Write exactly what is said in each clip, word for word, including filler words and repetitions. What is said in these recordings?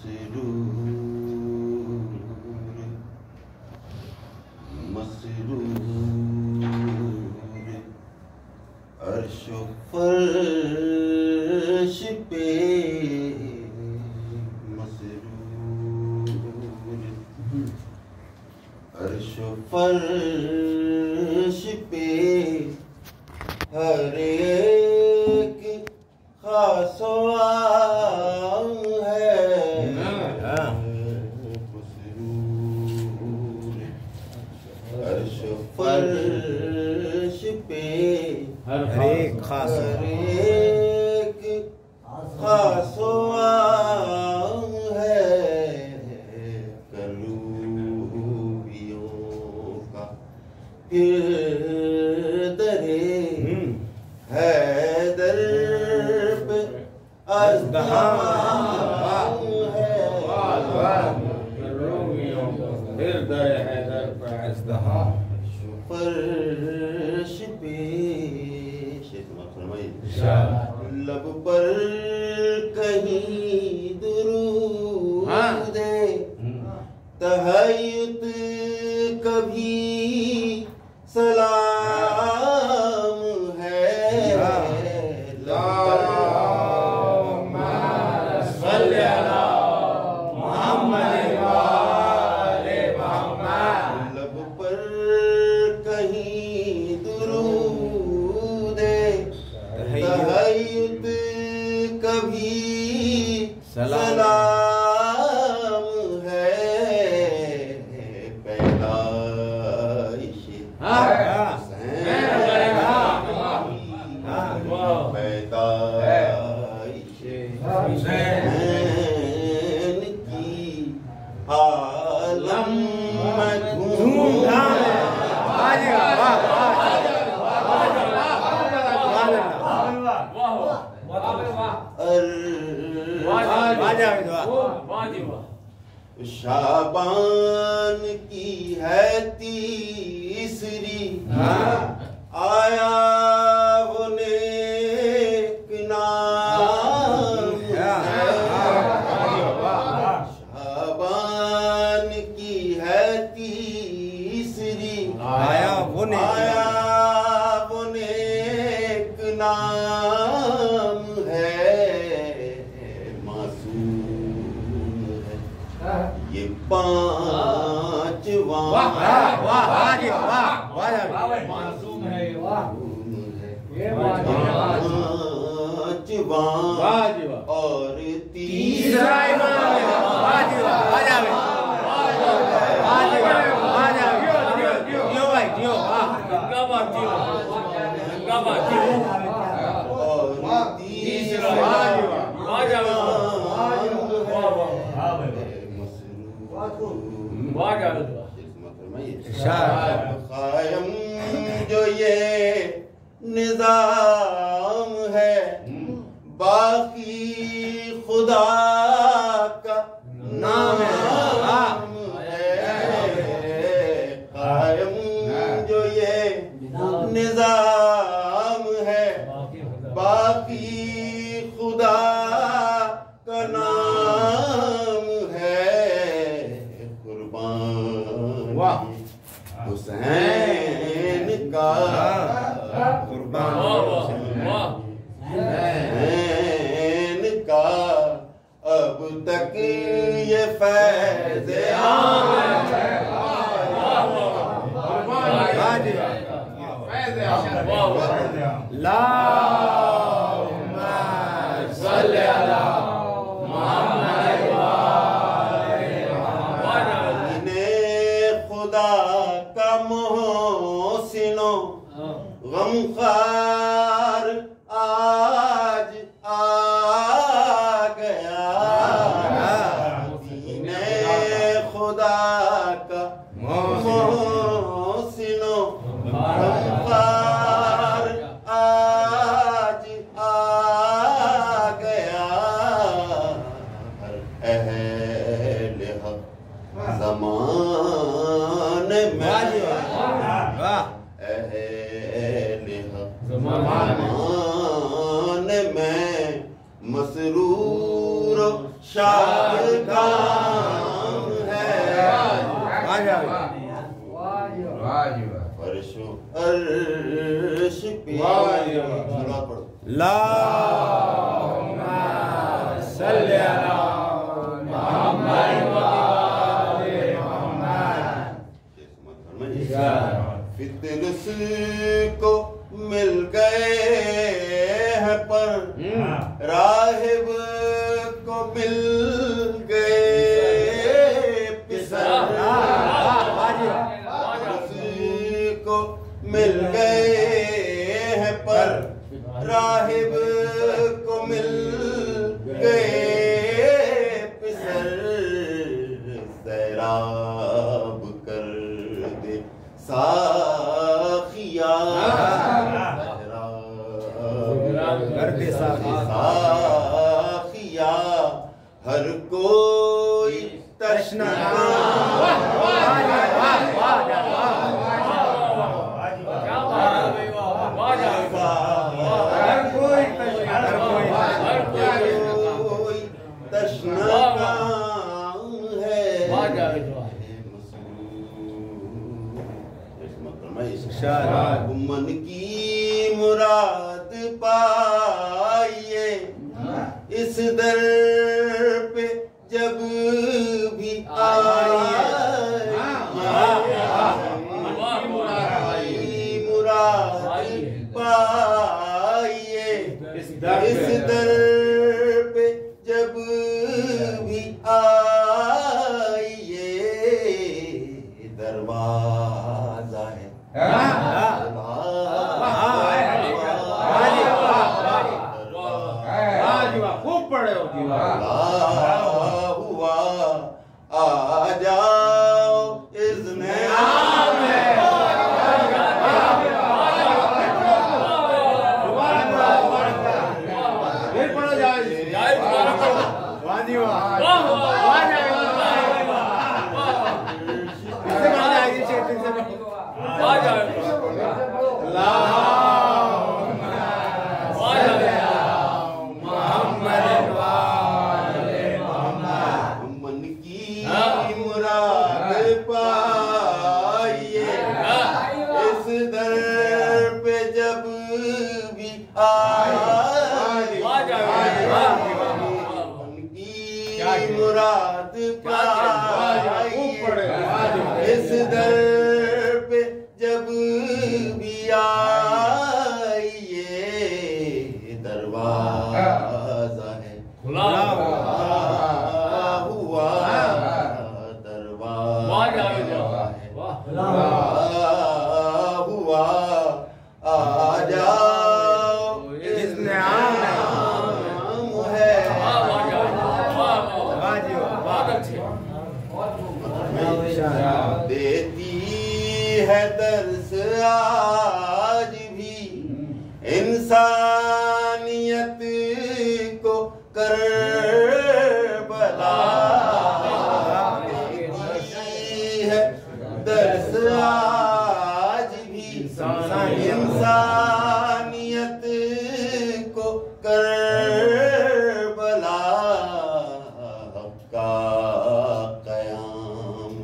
मसरूर अर्शो फर्श पे मसरूर अर्शो फर्श पे हर एक खासो आम है मसरूर अर्शो फर्श पे हर एक खास हर एक खासो आम है कलूबियों का फिर दरे हैदर पे अज़दहाम है कलूबियों का फिर दरे हैदर पे अज़दहाम फर्श पे लब पर कहीं दुरूद तहय्युत कभी सलाम है अल्लाहुम्मा सल्ली अला मुहम्मद व आले मुहम्मद लब पर कहीं दुरूद तहय्युत कभी सलाम है पैदाइश पैदाइश हुसैन की आलम में धूमधाम शाबान की है तीसरी आया वो नेक नाम है शाबान की है तीसरी आया वो आया वो नेक नाम है मासूम है ये पांचवा मासूम है ये पांचवा और तीसरा कायम जो ये निजाम है बाकी खुदा का नाम है कायम जो ये निजाम है बाकी खुदा का नाम है कुर्बान हुसैन का कुर्बान हुसैन का अब तक ये फैज़ आम है अल्लाहुम्मा सल्ली अला मुहम्मद व आले मुहम्मद खुदा का मोहसिनो गमखार आज आ गया दीने खुदा का मोहसिनो गमखार आज आ गया शादकाम है। फर्शो अर्श पे सलावत पढ़ो। अल्लाहुम्मा सल्ली अला मुहम्मद व आले मुहम्मद। फितरस को मिल गए हैं पर राहिब को मिल गए पिसर। को मिल गए हैं पर राहिब को मिल गए पिसर। सैराब कर दे साखिया कर दे साखिया हर कोई तश्ना मन की मुराद पाइए इस दर पे जब भी आइए। मुराद पाइए इस दर पे जब भी आइए। दरवाजा है खूब पढ़े हो हुआ आ जाओ इज़्ने आम है। फिर पढ़ा जाए मन की मुराद पाइए इस दर पे जब भी आइए। मन की मुराद पाइए इस दर पे जब भी आइए। दरवाजा है खुला हुआ दरवाजा हुआ आ जाओ इज़्ने आम है। देती है दर्स आज भी इंसानियत को करबला। देती है दर्स आज भी इंसानियत को करबला। का कयाम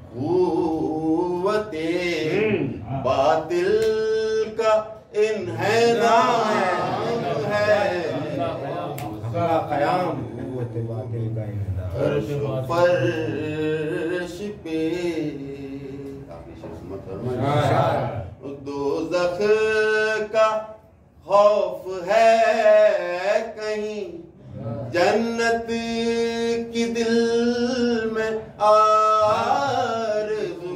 कुव्वते बातिल का इन्हेदाम है। फर्श पे दोज़ख का खौफ है कहीं जन्नत की दिल में आरज़ू।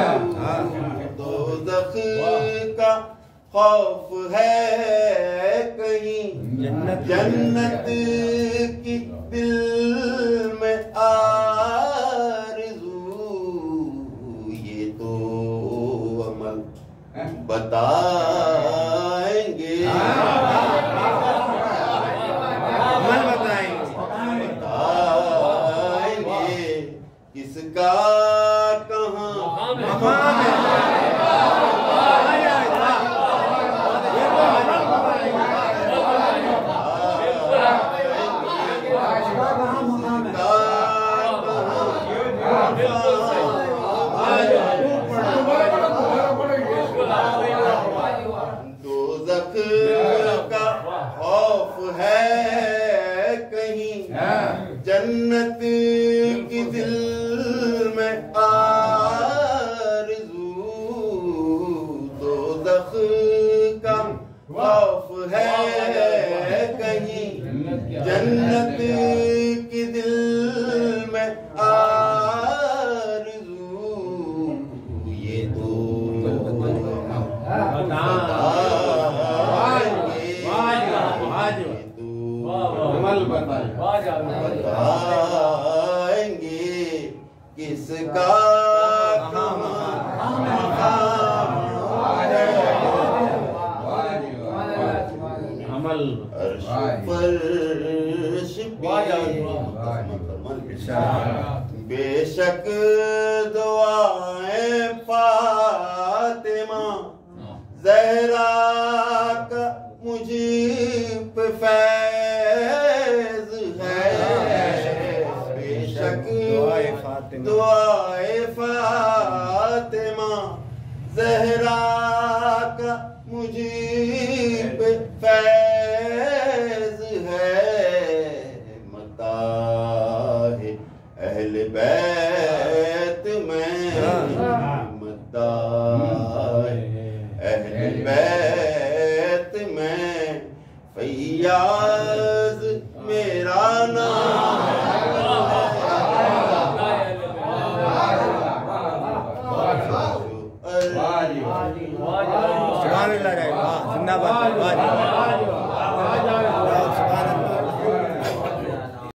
दोज़ख का खौफ है कहीं जन्नत की दिल में आरज़ू। ये तो अमल बताएंगे अमल बताएंगे बताएंगे किसका कहाँ मकाम है। बिल्कुल सही। दोज़ख का खौफ है कहीं, जन्नत की दिल में आरज़ू। दोज़ख का खौफ है कहीं, जन्नत की दिल में आरज़ू। ये तो अमल बताए बताएंगे किसका अमल अर्श फर्श पे बेशक दुआएं फातिमा ज़हरा का मुझे पे फैज़ है। बेशक दुआए फातिमा ज़हरा का मुझे पे फैज़ है। मताहे अहले बैत में, मताहे अहले बैत में फैयाज मेरा नाम है। जिंदाबाद।